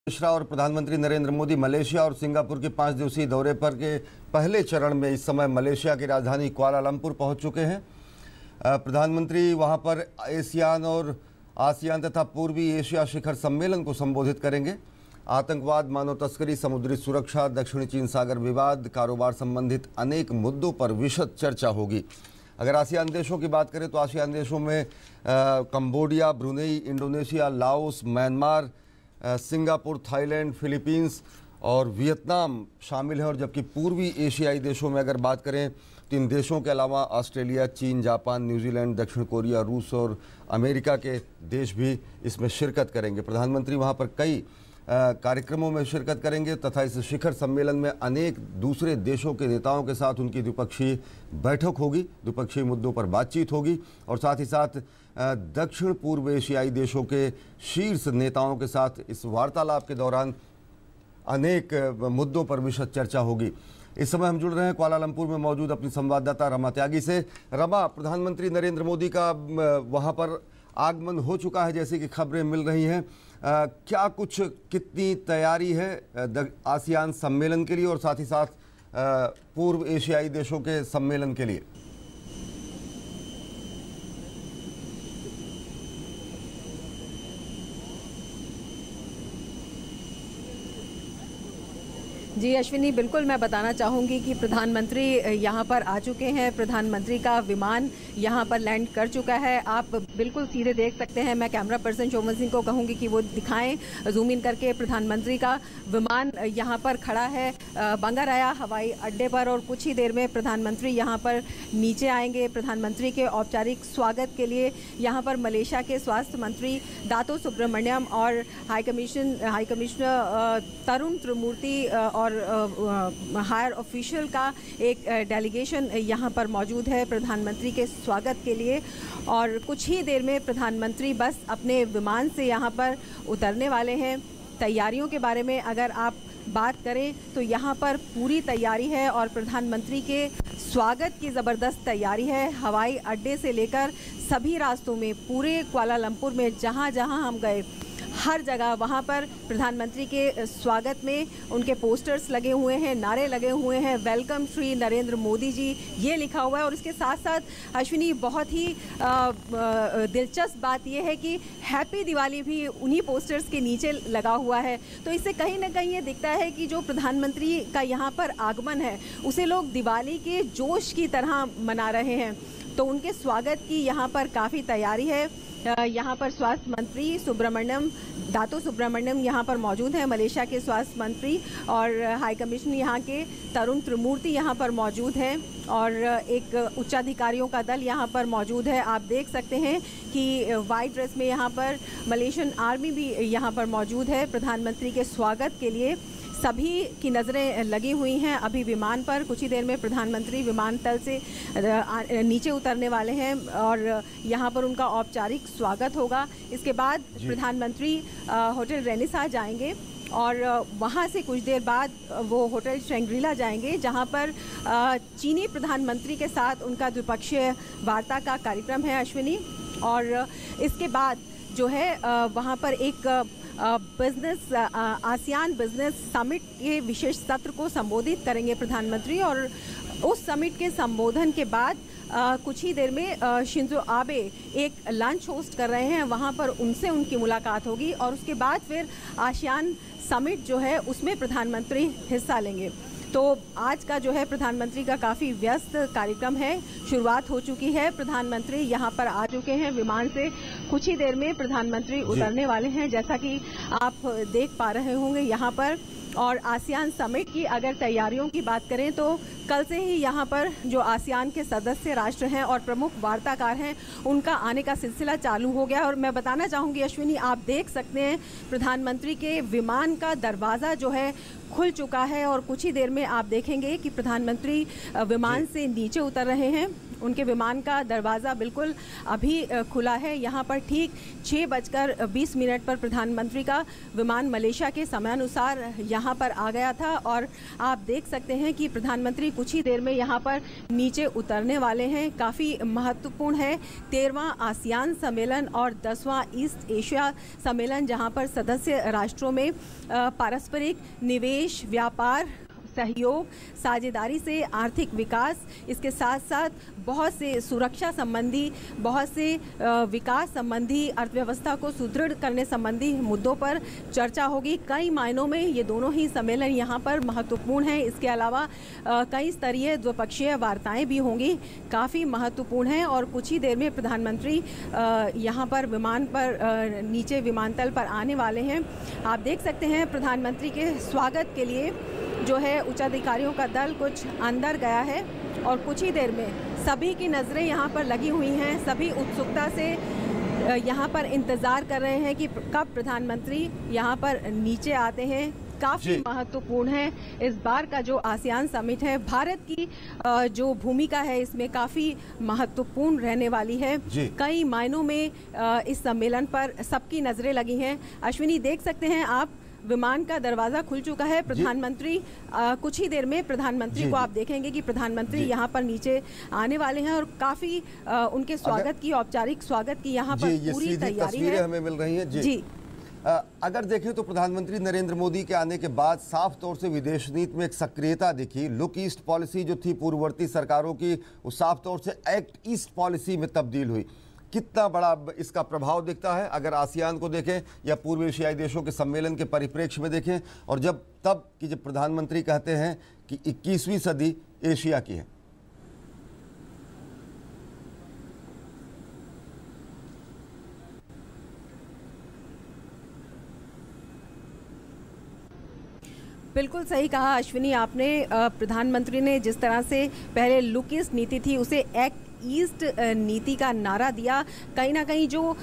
मिश्रा और प्रधानमंत्री नरेंद्र मोदी मलेशिया और सिंगापुर के 5 दिवसीय दौरे पर के पहले चरण में इस समय मलेशिया की राजधानी कुआलालंपुर पहुंच चुके हैं। प्रधानमंत्री वहां पर एशियान और आसियान तथा पूर्वी एशिया शिखर सम्मेलन को संबोधित करेंगे। आतंकवाद, मानव तस्करी, समुद्री सुरक्षा, दक्षिणी चीन सागर विवाद, कारोबार संबंधित अनेक मुद्दों पर विशद चर्चा होगी। अगर आसियान देशों की बात करें तो आसियान देशों में Cambodia, Brunei, Indonesia, Laos, Myanmar, Singapore, Thailand, Philippines और वियतनाम शामिल हैं। और जबकि पूर्वी एशियाई देशों में अगर बात करें तो इन देशों के अलावा ऑस्ट्रेलिया, चीन, जापान, न्यूजीलैंड, दक्षिण कोरिया, रूस और अमेरिका के देश भी इसमें शिरकत करेंगे। प्रधानमंत्री वहां पर कई कार्यक्रमों में शिरकत करेंगे तथा इस शिखर सम्मेलन में अनेक दूसरे देशों के नेताओं के साथ उनकी द्विपक्षीय बैठक होगी, द्विपक्षीय मुद्दों पर बातचीत होगी और साथ ही साथ दक्षिण पूर्व एशियाई देशों के शीर्ष नेताओं के साथ इस वार्तालाप के दौरान अनेक मुद्दों पर विशद चर्चा होगी। इस समय हम जुड़ रहे हैं कुआलालंपुर में मौजूद अपनी संवाददाता रमा त्यागी से। रमा, प्रधानमंत्री नरेंद्र मोदी का वहां पर आगमन हो चुका है जैसे कि खबरें मिल रही हैं। क्या कुछ कितनी तैयारी है आसियान सम्मेलन के लिए और साथ ही साथ पूर्व एशियाई देशों के सम्मेलन के लिए? जी अश्विनी, बिल्कुल मैं बताना चाहूँगी कि प्रधानमंत्री यहाँ पर आ चुके हैं। प्रधानमंत्री का विमान यहाँ पर लैंड कर चुका है। आप बिल्कुल सीधे देख सकते हैं। मैं कैमरा पर्सन शोमन सिंह को कहूँगी कि वो दिखाएं जूम इन करके। प्रधानमंत्री का विमान यहाँ पर खड़ा है बंगाराया हवाई अड्डे पर और कुछ ही देर में प्रधानमंत्री यहाँ पर नीचे आएंगे। प्रधानमंत्री के औपचारिक स्वागत के लिए यहाँ पर मलेशिया के स्वास्थ्य मंत्री दातो सुब्रमण्यम और हाई कमिश्नर तरुण त्रिमूर्ति और हायर ऑफिशियल का एक डेलीगेशन यहाँ पर मौजूद है प्रधानमंत्री के स्वागत के लिए। और कुछ ही देर में प्रधानमंत्री बस अपने विमान से यहाँ पर उतरने वाले हैं। तैयारियों के बारे में अगर आप बात करें तो यहाँ पर पूरी तैयारी है और प्रधानमंत्री के स्वागत की ज़बरदस्त तैयारी है। हवाई अड्डे से लेकर सभी रास्तों में पूरे कुआलालंपुर में जहाँ जहाँ हम गए हर जगह वहाँ पर प्रधानमंत्री के स्वागत में उनके पोस्टर्स लगे हुए हैं, नारे लगे हुए हैं, वेलकम श्री नरेंद्र मोदी जी, ये लिखा हुआ है। और इसके साथ साथ अश्विनी, बहुत ही दिलचस्प बात यह है कि हैप्पी दिवाली भी उन्हीं पोस्टर्स के नीचे लगा हुआ है। तो इससे कहीं ना कहीं ये दिखता है कि जो प्रधानमंत्री का यहाँ पर आगमन है उसे लोग दिवाली के जोश की तरह मना रहे हैं। तो उनके स्वागत की यहाँ पर काफ़ी तैयारी है। यहाँ पर स्वास्थ्य मंत्री दातो सुब्रमण्यम यहाँ पर मौजूद हैं, मलेशिया के स्वास्थ्य मंत्री, और हाई कमिश्नर यहाँ के तरुण त्रिमूर्ति यहाँ पर मौजूद हैं और एक उच्चाधिकारियों का दल यहाँ पर मौजूद है। आप देख सकते हैं कि वाइट ड्रेस में यहाँ पर मलेशियन आर्मी भी यहाँ पर मौजूद है। प्रधानमंत्री के स्वागत के लिए सभी की नज़रें लगी हुई हैं अभी विमान पर। कुछ ही देर में प्रधानमंत्री विमानतल से नीचे उतरने वाले हैं और यहाँ पर उनका औपचारिक स्वागत होगा। इसके बाद प्रधानमंत्री होटल रेनेसां जाएंगे और वहाँ से कुछ देर बाद वो होटल शैंग्रीला जाएंगे जहाँ पर चीनी प्रधानमंत्री के साथ उनका द्विपक्षीय वार्ता का कार्यक्रम है अश्विनी। और इसके बाद जो है वहाँ पर एक आसियान बिजनेस समिट के विशेष सत्र को संबोधित करेंगे प्रधानमंत्री। और उस समिट के संबोधन के बाद कुछ ही देर में शिंजो आबे एक लंच होस्ट कर रहे हैं, वहां पर उनसे उनकी मुलाकात होगी और उसके बाद फिर आसियान समिट जो है उसमें प्रधानमंत्री हिस्सा लेंगे। तो आज का जो है प्रधानमंत्री का काफ़ी व्यस्त कार्यक्रम है। शुरुआत हो चुकी है, प्रधानमंत्री यहाँ पर आ चुके हैं विमान से। कुछ ही देर में प्रधानमंत्री उतरने वाले हैं जैसा कि आप देख पा रहे होंगे यहाँ पर। और आसियान समिट की अगर तैयारियों की बात करें तो कल से ही यहाँ पर जो आसियान के सदस्य राष्ट्र हैं और प्रमुख वार्ताकार हैं उनका आने का सिलसिला चालू हो गया। और मैं बताना चाहूँगी अश्विनी, आप देख सकते हैं प्रधानमंत्री के विमान का दरवाज़ा जो है खुल चुका है और कुछ ही देर में आप देखेंगे कि प्रधानमंत्री विमान से नीचे उतर रहे हैं। उनके विमान का दरवाज़ा बिल्कुल अभी खुला है। यहाँ पर ठीक 6:20 पर प्रधानमंत्री का विमान मलेशिया के समयानुसार यहाँ पर आ गया था और आप देख सकते हैं कि प्रधानमंत्री कुछ ही देर में यहाँ पर नीचे उतरने वाले हैं। काफ़ी महत्वपूर्ण है 13वां आसियान सम्मेलन और 10वां ईस्ट एशिया सम्मेलन, जहाँ पर सदस्य राष्ट्रों में पारस्परिक निवेश, व्यापार, सहयोग, साझेदारी से आर्थिक विकास, इसके साथ साथ बहुत से सुरक्षा संबंधी, बहुत से विकास संबंधी, अर्थव्यवस्था को सुदृढ़ करने संबंधी मुद्दों पर चर्चा होगी। कई मायनों में ये दोनों ही सम्मेलन यहाँ पर महत्वपूर्ण हैं। इसके अलावा कई स्तरीय द्विपक्षीय वार्ताएं भी होंगी, काफ़ी महत्वपूर्ण हैं। और कुछ ही देर में प्रधानमंत्री यहाँ पर विमान पर नीचे विमानतल पर आने वाले हैं। आप देख सकते हैं प्रधानमंत्री के स्वागत के लिए जो है उच्चाधिकारियों का दल कुछ अंदर गया है और कुछ ही देर में सभी की नज़रें यहाँ पर लगी हुई हैं। सभी उत्सुकता से यहाँ पर इंतज़ार कर रहे हैं कि कब प्रधानमंत्री यहाँ पर नीचे आते हैं। काफ़ी महत्वपूर्ण है इस बार का जो आसियान समिट है, भारत की जो भूमिका है इसमें काफ़ी महत्वपूर्ण रहने वाली है। कई मायनों में इस सम्मेलन पर सबकी नज़रें लगी हैं। अश्विनी, देख सकते हैं आप विमान का दरवाजा खुल चुका है। प्रधानमंत्री कुछ ही देर में प्रधानमंत्री को आप देखेंगे कि प्रधानमंत्री यहाँ पर नीचे आने वाले हैं और काफी उनके स्वागत की, औपचारिक स्वागत की यहाँ पर पूरी तैयारी है। हमें मिल रही है जी। अगर देखें तो प्रधानमंत्री नरेंद्र मोदी के आने के बाद साफ तौर से विदेश नीति में एक सक्रियता दिखी। लुक ईस्ट पॉलिसी जो थी पूर्ववर्ती सरकारों की, वो साफ तौर से एक्ट ईस्ट पॉलिसी में तब्दील हुई। कितना बड़ा इसका प्रभाव दिखता है अगर आसियान को देखें या पूर्व एशियाई देशों के सम्मेलन के परिप्रेक्ष्य में देखें, और जब प्रधानमंत्री कहते हैं कि 21वीं सदी एशिया की है। बिल्कुल सही कहा अश्विनी आपने। प्रधानमंत्री ने जिस तरह से पहले लुक ईस्ट नीति थी उसे एक्ट ईस्ट नीति का नारा दिया, कहीं ना कहीं जो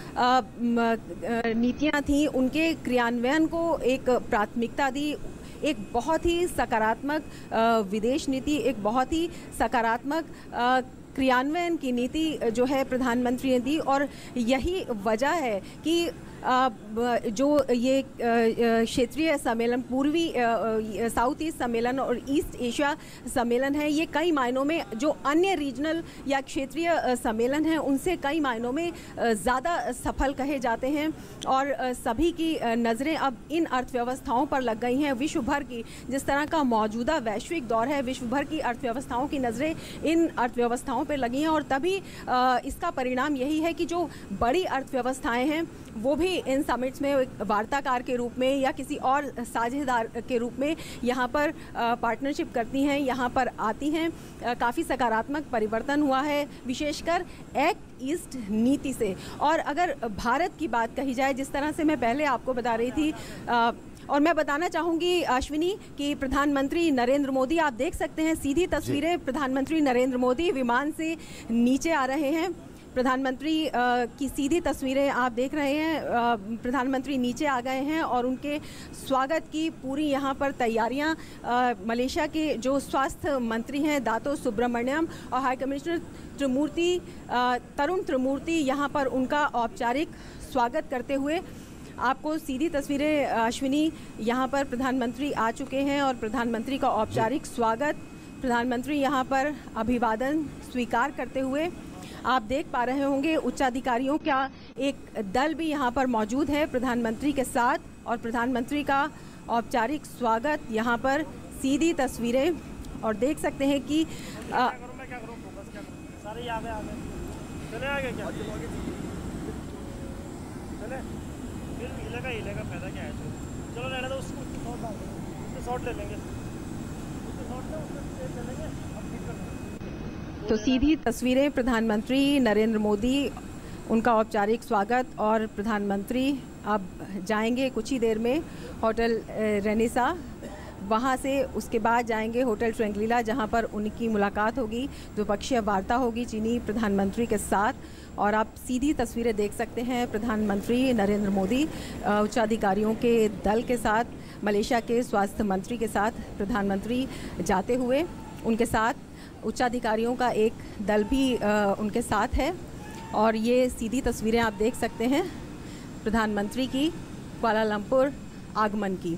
नीतियां थी उनके क्रियान्वयन को एक प्राथमिकता दी। एक बहुत ही सकारात्मक विदेश नीति, एक बहुत ही सकारात्मक क्रियान्वयन की नीति जो है प्रधानमंत्री ने दी। और यही वजह है कि जो ये क्षेत्रीय सम्मेलन, पूर्वी साउथ ईस्ट सम्मेलन और ईस्ट एशिया सम्मेलन है, ये कई मायनों में जो अन्य रीजनल या क्षेत्रीय सम्मेलन हैं उनसे कई मायनों में ज़्यादा सफल कहे जाते हैं। और सभी की नज़रें अब इन अर्थव्यवस्थाओं पर लग गई हैं। विश्व भर की जिस तरह का मौजूदा वैश्विक दौर है, विश्व भर की अर्थव्यवस्थाओं की नज़रें इन अर्थव्यवस्थाओं पर लगी हैं। और तभी इसका परिणाम यही है कि जो बड़ी अर्थव्यवस्थाएँ हैं वो भी इन समिट्स में वार्ताकार के रूप में या किसी और साझेदार के रूप में यहाँ पर पार्टनरशिप करती हैं, यहाँ पर आती हैं। काफ़ी सकारात्मक परिवर्तन हुआ है विशेषकर एक्ट ईस्ट नीति से। और अगर भारत की बात कही जाए, जिस तरह से मैं पहले आपको बता रही थी, और मैं बताना चाहूँगी अश्विनी कि प्रधानमंत्री नरेंद्र मोदी, आप देख सकते हैं सीधी तस्वीरें, प्रधानमंत्री नरेंद्र मोदी विमान से नीचे आ रहे हैं। प्रधानमंत्री की सीधी तस्वीरें आप देख रहे हैं। प्रधानमंत्री नीचे आ गए हैं और उनके स्वागत की पूरी यहाँ पर तैयारियाँ मलेशिया के जो स्वास्थ्य मंत्री हैं दातो सुब्रमण्यम और हाई कमिश्नर तरुण त्रिमूर्ति यहाँ पर उनका औपचारिक स्वागत करते हुए आपको सीधी तस्वीरें अश्विनी, यहाँ पर प्रधानमंत्री आ चुके हैं और प्रधानमंत्री का औपचारिक स्वागत, प्रधानमंत्री यहाँ पर अभिवादन स्वीकार करते हुए आप देख पा रहे होंगे। उच्चाधिकारियों का एक दल भी यहाँ पर मौजूद है प्रधानमंत्री के साथ, और प्रधानमंत्री का औपचारिक स्वागत, यहाँ पर सीधी तस्वीरें, और देख सकते हैं कि तो सीधी तस्वीरें प्रधानमंत्री नरेंद्र मोदी, उनका औपचारिक स्वागत, और प्रधानमंत्री अब जाएंगे कुछ ही देर में होटल रेनेसा, वहाँ से उसके बाद जाएंगे होटल ट्रैंक्विला जहाँ पर उनकी मुलाकात होगी, द्विपक्षीय वार्ता होगी चीनी प्रधानमंत्री के साथ। और आप सीधी तस्वीरें देख सकते हैं प्रधानमंत्री नरेंद्र मोदी उच्चाधिकारियों के दल के साथ, मलेशिया के स्वास्थ्य मंत्री के साथ प्रधानमंत्री जाते हुए। उनके साथ उच्चाधिकारियों का एक दल भी उनके साथ है। और ये सीधी तस्वीरें आप देख सकते हैं प्रधानमंत्री की कुआलालंपुर आगमन की।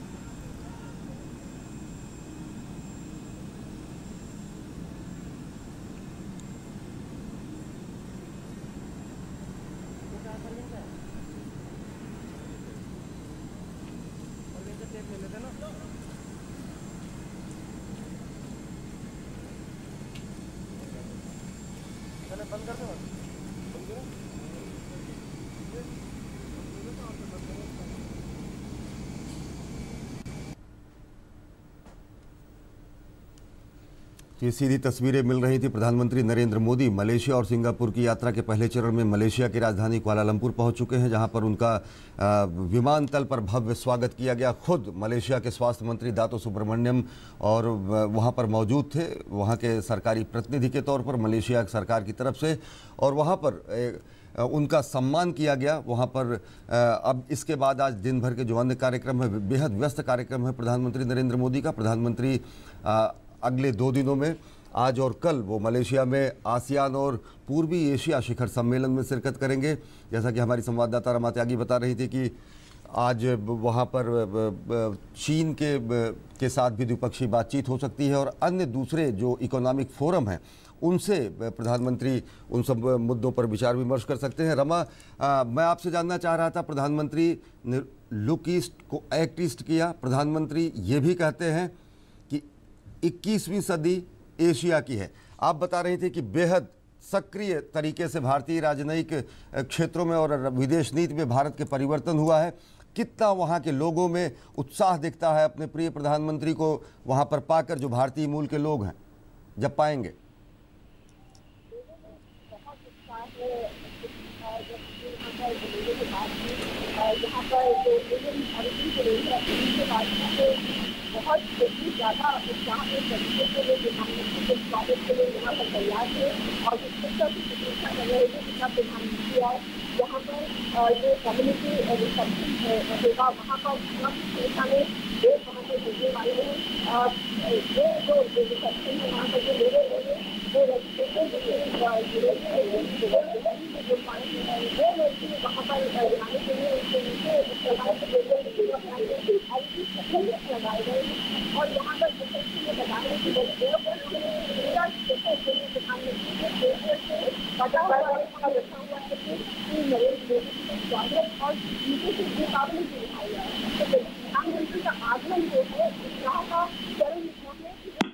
ये सीधी तस्वीरें मिल रही थी। प्रधानमंत्री नरेंद्र मोदी मलेशिया और सिंगापुर की यात्रा के पहले चरण में मलेशिया की राजधानी कुआलालंपुर पहुंच चुके हैं, जहां पर उनका विमानतल पर भव्य स्वागत किया गया। खुद मलेशिया के स्वास्थ्य मंत्री दातो सुब्रमण्यम और वहां पर मौजूद थे, वहां के सरकारी प्रतिनिधि के तौर पर मलेशिया सरकार की तरफ से, और वहां पर उनका सम्मान किया गया। वहां पर अब इसके बाद आज दिन भर के जो अन्य कार्यक्रम है, बेहद व्यस्त कार्यक्रम है प्रधानमंत्री नरेंद्र मोदी का। प्रधानमंत्री अगले 2 दिनों में आज और कल वो मलेशिया में आसियान और पूर्वी एशिया शिखर सम्मेलन में शिरकत करेंगे। जैसा कि हमारी संवाददाता रमा त्यागी बता रही थी कि आज वहाँ पर चीन के साथ भी द्विपक्षीय बातचीत हो सकती है और अन्य दूसरे जो इकोनॉमिक फोरम हैं उनसे प्रधानमंत्री उन सब मुद्दों पर विचार विमर्श कर सकते हैं। रमा, मैं आपसे जानना चाह रहा था, प्रधानमंत्री ने लुक ईस्ट को एक्ट ईस्ट किया। प्रधानमंत्री ये भी कहते हैं कि 21वीं सदी एशिया की है। आप बता रही थी कि बेहद सक्रिय तरीके से भारतीय राजनयिक क्षेत्रों में और विदेश नीति में भारत के परिवर्तन हुआ है। कितना वहाँ के लोगों में उत्साह दिखता है अपने प्रिय प्रधानमंत्री को वहाँ पर पाकर, जो भारतीय मूल के लोग हैं, जब पाएंगे? यहाँ पर बहुत ज़्यादा उत्साह में तरीके से लोग प्रधानमंत्री के स्वागत के लिए यहाँ पर तैयार थे और जिसका भी प्रतीक्षा कर रहे थे जिसका प्रधानमंत्री आए। यहाँ पर जो कम्युनिटी रिसेप्शन होगा वहाँ पर संख्या में लोग वहाँ पर जुड़ने वाले हैं। ये जो रिसेप्शन है वहाँ पर जो लोग होंगे वो रजिस्ट्रेशन जुड़े वहाँ पर लाने के लिए उनके नीचे लगाए गए हैं। और यहाँ पर में बता रहे हैं कि प्रधानमंत्री के बता रखा हुआ है कि नरेंद्र मोदी का स्वागत और नीचे से मुकाबले की दिखाई जा रहा है। तो प्रधानमंत्री का आगमन जो है उत्साह का चरम है।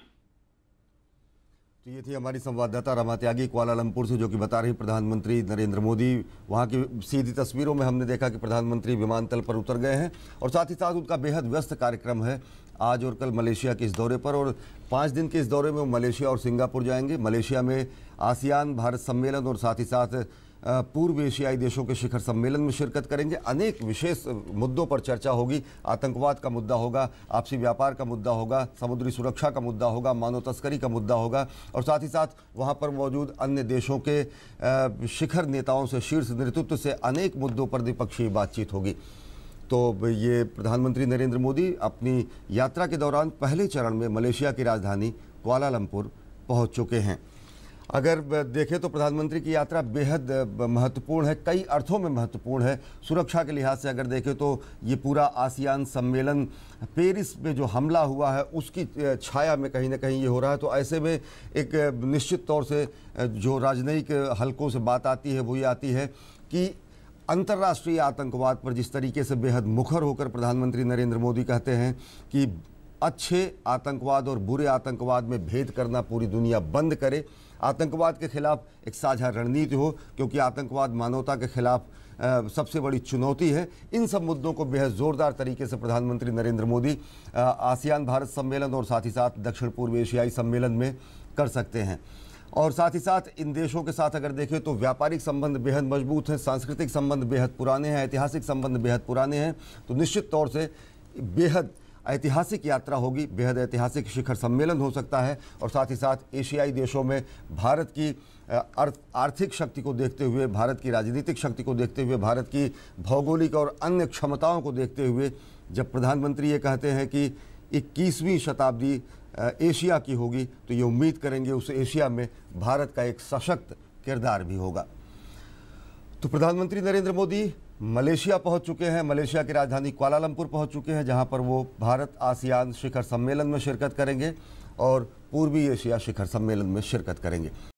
तो ये थी हमारी संवाददाता रमा त्यागी कुआलालंपुर से, जो कि बता रही प्रधानमंत्री नरेंद्र मोदी वहाँ की सीधी तस्वीरों में हमने देखा कि प्रधानमंत्री विमानतल पर उतर गए हैं और साथ ही साथ उनका बेहद व्यस्त कार्यक्रम है आज और कल मलेशिया के इस दौरे पर। और 5 दिन के इस दौरे में वो मलेशिया और सिंगापुर जाएंगे। मलेशिया में आसियान भारत सम्मेलन और साथ ही साथ पूर्व एशियाई देशों के शिखर सम्मेलन में शिरकत करेंगे। अनेक विशेष मुद्दों पर चर्चा होगी। आतंकवाद का मुद्दा होगा, आपसी व्यापार का मुद्दा होगा, समुद्री सुरक्षा का मुद्दा होगा, मानव तस्करी का मुद्दा होगा और साथ ही साथ वहां पर मौजूद अन्य देशों के शिखर नेताओं से, शीर्ष नेतृत्व से अनेक मुद्दों पर द्विपक्षीय बातचीत होगी। तो ये प्रधानमंत्री नरेंद्र मोदी अपनी यात्रा के दौरान पहले चरण में मलेशिया की राजधानी कुआलालंपुर पहुँच चुके हैं। अगर देखें तो प्रधानमंत्री की यात्रा बेहद महत्वपूर्ण है, कई अर्थों में महत्वपूर्ण है। सुरक्षा के लिहाज से अगर देखें तो ये पूरा आसियान सम्मेलन पेरिस में जो हमला हुआ है उसकी छाया में कहीं ना कहीं ये हो रहा है। तो ऐसे में एक निश्चित तौर से जो राजनयिक हलकों से बात आती है वो ये आती है कि अंतर्राष्ट्रीय आतंकवाद पर जिस तरीके से बेहद मुखर होकर प्रधानमंत्री नरेंद्र मोदी कहते हैं कि अच्छे आतंकवाद और बुरे आतंकवाद में भेद करना पूरी दुनिया बंद करे, आतंकवाद के खिलाफ एक साझा रणनीति हो, क्योंकि आतंकवाद मानवता के खिलाफ सबसे बड़ी चुनौती है। इन सब मुद्दों को बेहद ज़ोरदार तरीके से प्रधानमंत्री नरेंद्र मोदी आसियान भारत सम्मेलन और साथ ही साथ दक्षिण पूर्व एशियाई सम्मेलन में कर सकते हैं। और साथ ही साथ इन देशों के साथ अगर देखें तो व्यापारिक संबंध बेहद मजबूत हैं, सांस्कृतिक संबंध बेहद पुराने हैं, ऐतिहासिक संबंध बेहद पुराने हैं। तो निश्चित तौर से बेहद ऐतिहासिक यात्रा होगी, बेहद ऐतिहासिक शिखर सम्मेलन हो सकता है। और साथ ही साथ एशियाई देशों में भारत की आर्थिक शक्ति को देखते हुए, भारत की राजनीतिक शक्ति को देखते हुए, भारत की भौगोलिक और अन्य क्षमताओं को देखते हुए जब प्रधानमंत्री ये कहते हैं कि 21वीं शताब्दी एशिया की होगी, तो ये उम्मीद करेंगे उस एशिया में भारत का एक सशक्त किरदार भी होगा। तो प्रधानमंत्री नरेंद्र मोदी मलेशिया पहुंच चुके हैं, मलेशिया की राजधानी कुआलालंपुर पहुंच चुके हैं, जहां पर वो भारत आसियान शिखर सम्मेलन में शिरकत करेंगे और पूर्वी एशिया शिखर सम्मेलन में शिरकत करेंगे।